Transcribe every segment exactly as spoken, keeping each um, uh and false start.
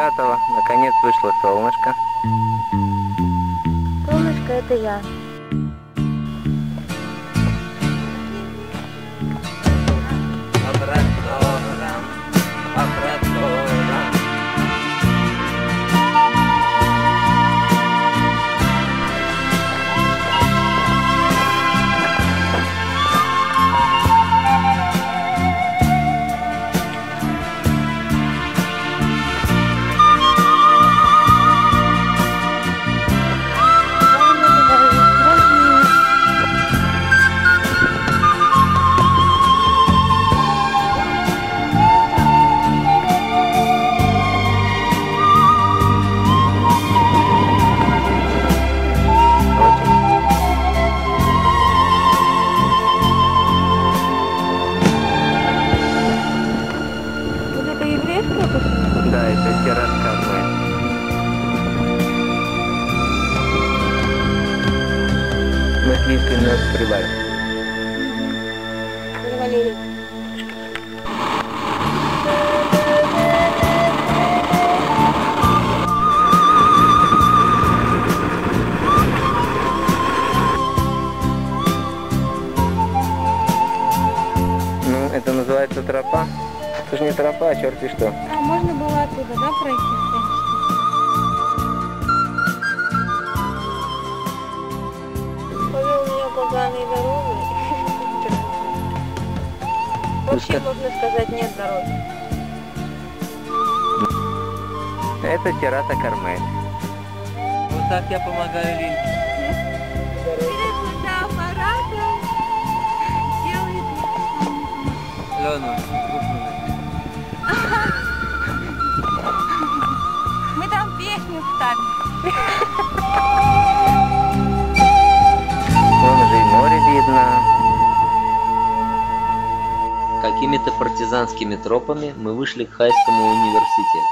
Саратова. Наконец вышло солнышко. Солнышко — это я. Да, это терраска одной. Мы сливки немного прибавим. Завалили. Ну, это называется тропа. Это же не тропа, а черти что. А можно было оттуда, да, пройти, в принципе? Повел меня поганой дорогой. Вообще, можно сказать, нет дороги. Это терраса Кармель. Вот так я помогаю Линке. Куда аппаратом делает. Лену, крупную. Мы там песню вставим. Вон уже и море видно. Какими-то партизанскими тропами мы вышли к Хайскому университету.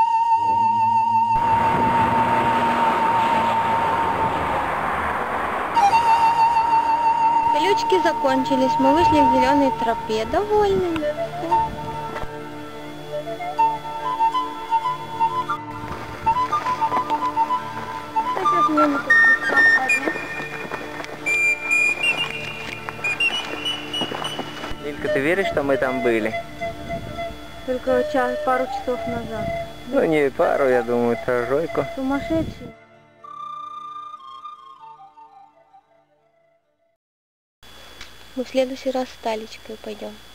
Колючки закончились, мы вышли к зеленой тропе, довольны. Лилька, ты веришь, что мы там были? Только час, пару часов назад. Ну не пару, я думаю, тройку. Сумасшедший. Мы в следующий раз с Талечкой пойдем.